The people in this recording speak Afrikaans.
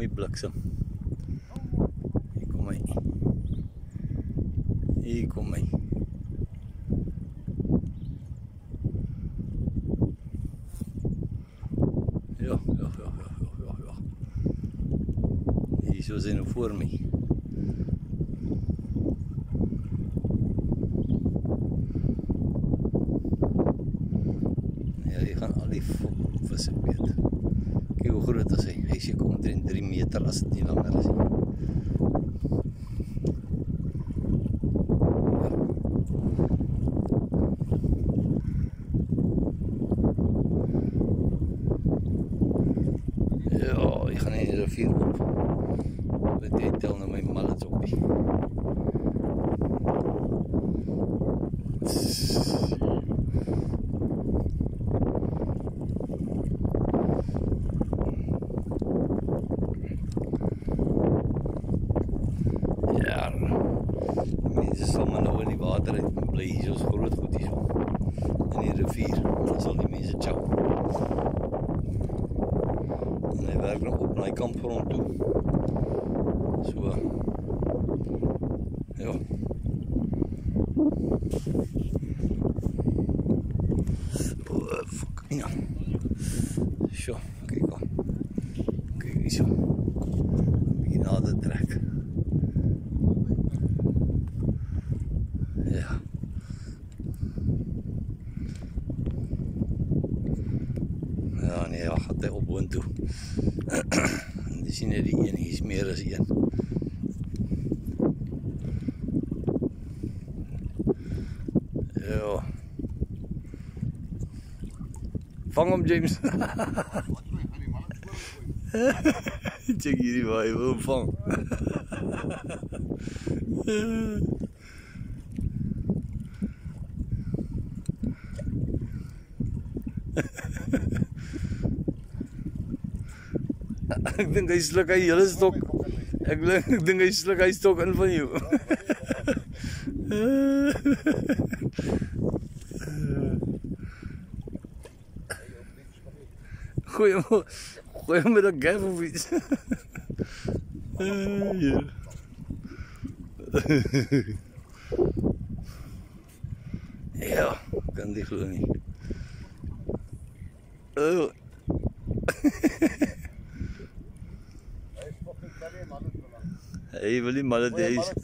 die bliksem. Hier kom hy. Hier kom hy. Ja. Hier so is hy nou voor my. Ja, hy gaan al die visse weet. Kijk hoe groot is hy. Hy is hier omtrent 3 meter as het nie langer is. Ja, ik ga in de rivier op. Dit tel nou my mallets op die. Ja, mense sal maar nou in die water uit bly. Hier is groot goed hier so. In die rivier. Dan sal die mense tjou. En hy werk nog op na die kampgrond toe. So. Ja. Fuck. Ja. Zo, kijk al. Kijk hier zo. Begin nader trek. Ja. Ja, nee, ja, gaat hij op woon toe. Die zien er die een, is meer dan één. Ja. Vang hem, James. Check hier waar je wil hem vangen. Ik denk hij sluk hij hele stok. Ik denk hij sluk hij stok in van jou. Gooi hem met een gaf of iets. Ja. Ja, kan die geloof niet. Oh. Hij wil die mallet, hij is